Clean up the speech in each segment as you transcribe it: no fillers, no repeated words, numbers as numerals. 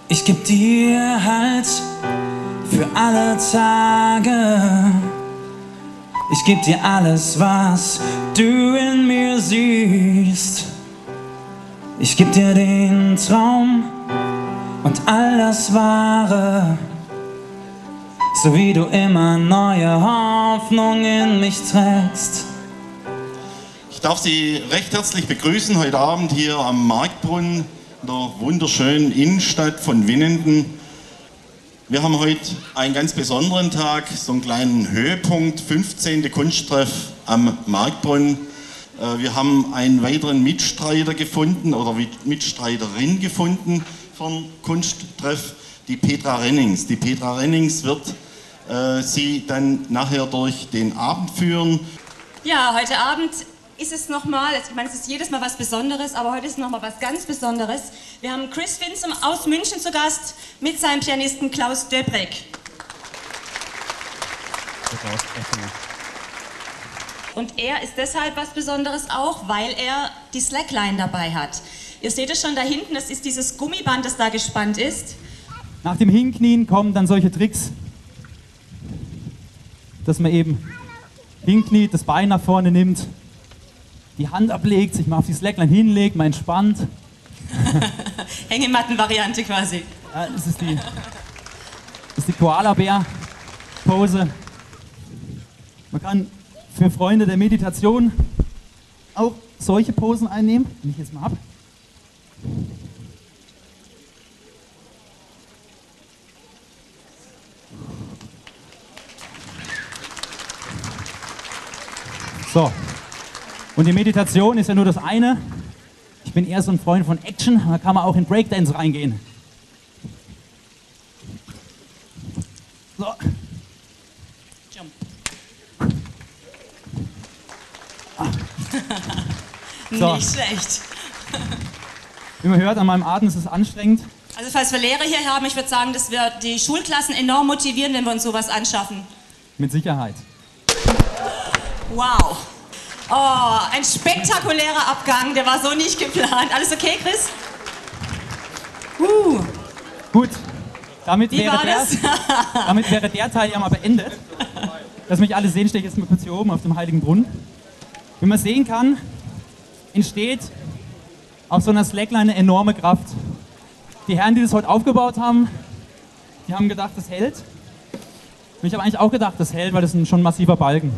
Ich geb dir Halt für alle Tage. Ich geb dir alles, was du in mir siehst. Ich geb dir den Traum und all das Wahre, so wie du immer neue Hoffnung in mich trägst. Ich darf Sie recht herzlich begrüßen heute Abend hier am Marktbrunnen in der wunderschönen Innenstadt von Winnenden. Wir haben heute einen ganz besonderen Tag, so einen kleinen Höhepunkt, 15. Kunsttreff am Marktbrunnen. Wir haben einen weiteren Mitstreiter gefunden oder Mitstreiterin gefunden von Kunsttreff, die Petra Rennings. Die Petra Rennings wird Sie dann nachher durch den Abend führen. Ja, heute Abend ist es nochmal, ich meine, es ist jedes Mal was Besonderes, aber heute ist nochmal was ganz Besonderes. Wir haben Chris Winsum aus München zu Gast mit seinem Pianisten Klaus Döbreck. Und er ist deshalb was Besonderes auch, weil er die Slackline dabei hat. Ihr seht es schon da hinten, das ist dieses Gummiband, das da gespannt ist. Nach dem Hinknien kommen dann solche Tricks, dass man eben hinkniet, das Bein nach vorne nimmt, die Hand ablegt, sich mal auf die Slackline hinlegt, mal entspannt. Hängematten-Variante quasi. Ja, das ist die Koala-Bär-Pose. Man kann für Freunde der Meditation auch solche Posen einnehmen, die ich jetzt mal habe. So, und die Meditation ist ja nur das eine. Ich bin eher so ein Freund von Action, da kann man auch in Breakdance reingehen. So. Jump. So. Nicht schlecht. Wie man hört, an meinem Atem ist es anstrengend. Also falls wir Lehrer hier haben, ich würde sagen, das wird die Schulklassen enorm motivieren, wenn wir uns sowas anschaffen. Mit Sicherheit. Wow. Oh, ein spektakulärer Abgang, der war so nicht geplant. Alles okay, Chris? Gut, damit Wie wäre, war das? damit wäre der Teil ja mal beendet. Dass mich alle sehen, stehe ich jetzt mal kurz hier oben auf dem Heiligen Brunnen. Wie man sehen kann, entsteht auf so einer Slackline eine enorme Kraft. Die Herren, die das heute aufgebaut haben, die haben gedacht, das hält. Und ich habe eigentlich auch gedacht, das hält, weil das ist schon ein massiver Balken.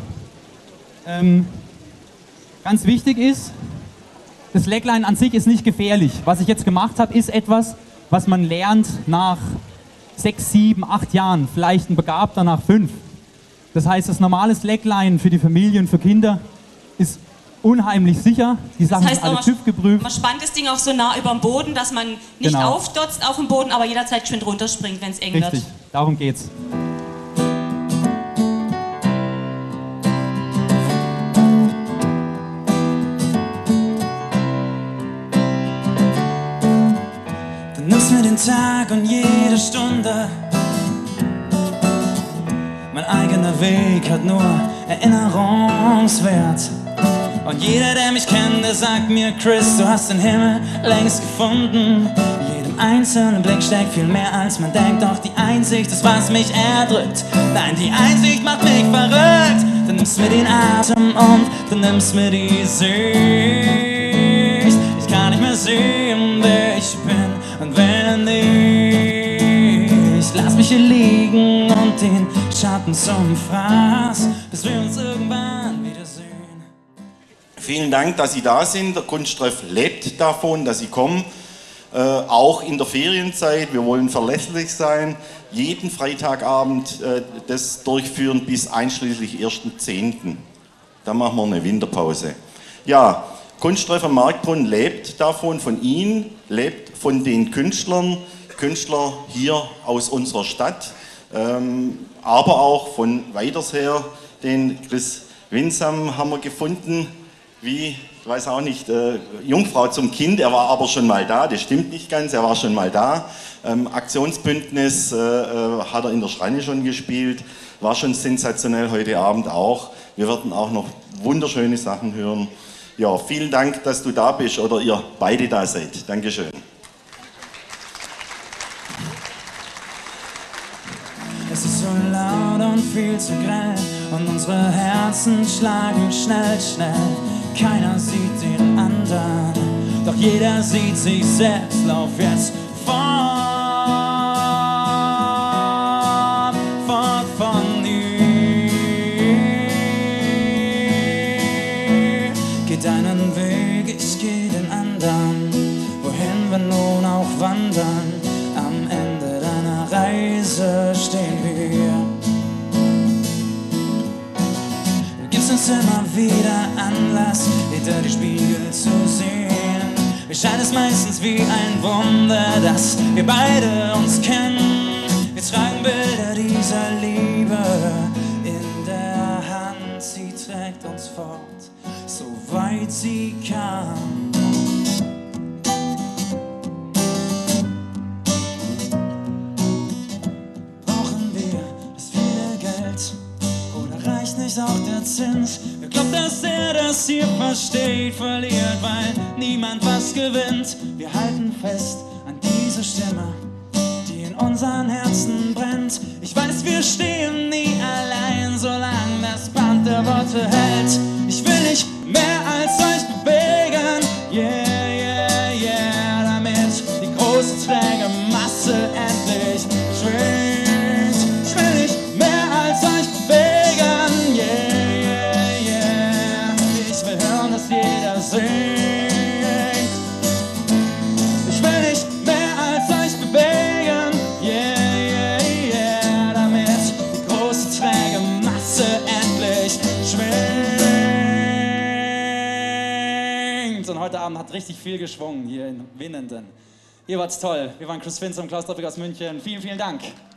Ganz wichtig ist, das Slackline an sich ist nicht gefährlich. Was ich jetzt gemacht habe, ist etwas, was man lernt nach 6, 7, 8 Jahren, vielleicht ein Begabter nach 5. Das heißt, das normale Slackline für die Familien, für Kinder ist unheimlich sicher. Die Sachen sind alle TÜV geprüft. Man spannt das Ding auch so nah über dem Boden, dass man nicht Genau. aufdotzt auf dem Boden, aber jederzeit schön runterspringt, wenn es eng Richtig, wird. darum geht's. Du nimmst mir den Tag und jede Stunde. Mein eigener Weg hat nur Erinnerungswert. Und jeder, der mich kennt, der sagt mir, Chris, du hast den Himmel längst gefunden. In jedem einzelnen Blick steckt viel mehr, als man denkt. Doch die Einsicht ist, was mich erdrückt. Nein, die Einsicht macht mich verrückt. Du nimmst mir den Atem und du nimmst mir die Sicht. Ich kann nicht mehr sehen, wer ich bin und wer nicht. Lass mich hier liegen und den Schatten zum Fraß, bis wir uns irgendwann wiedersehen. Vielen Dank, dass Sie da sind. Der Kunsttreff lebt davon, dass Sie kommen. Auch in der Ferienzeit. Wir wollen verlässlich sein. Jeden Freitagabend das durchführen bis einschließlich 1.10. Dann machen wir eine Winterpause. Ja, Kunsttreff am Marktbrunnen lebt davon, von Ihnen, lebt von den Künstlern. Künstler hier aus unserer Stadt, aber auch von weiters her. Den Chris Winsum haben wir gefunden. Wie, ich weiß auch nicht, Jungfrau zum Kind, er war aber schon mal da, das stimmt nicht ganz, er war schon mal da. Aktionsbündnis hat er in der Schreine schon gespielt, war schon sensationell heute Abend auch. Wir werden auch noch wunderschöne Sachen hören. Ja, vielen Dank, dass du da bist oder ihr beide da seid. Dankeschön. viel zu grell und unsere Herzen schlagen schnell, schnell. Keiner sieht den anderen, doch jeder sieht sich selbst. Lauf jetzt fort, fort von hier. Geh deinen Weg, ich geh den anderen. Wohin wir nun auch wandern, am Ende deiner Reise stehen wir hier. Du gibst uns immer wieder Anlass, hinter die Spiegel zu sehen. Mir scheint es meistens wie ein Wunder, dass wir beide uns kennen. Wir tragen Bilder dieser Liebe in der Hand. Sie trägt uns fort, so weit sie kann. Auch der Zins. Wer glaubt, dass er das hier versteht, verliert, weil niemand was gewinnt. Wir halten fest an diese Stimme, die in unseren Herzen brennt. Ich weiß, wir stehen nie allein, solange das Band der Worte hält. Ich will nicht mehr als euch bewegen, yeah, yeah, yeah, damit die große träge Masse endlich schwingt. Ich will nicht mehr als euch bewegen, singt. Ich will nicht mehr als euch bewegen, yeah, yeah, yeah, damit die große träge Masse endlich schwingt. Und heute Abend hat richtig viel geschwungen hier in Winnenden. Ihr wart's toll. Wir waren Chris Finz und Klaus Doppig aus München. Vielen, vielen Dank.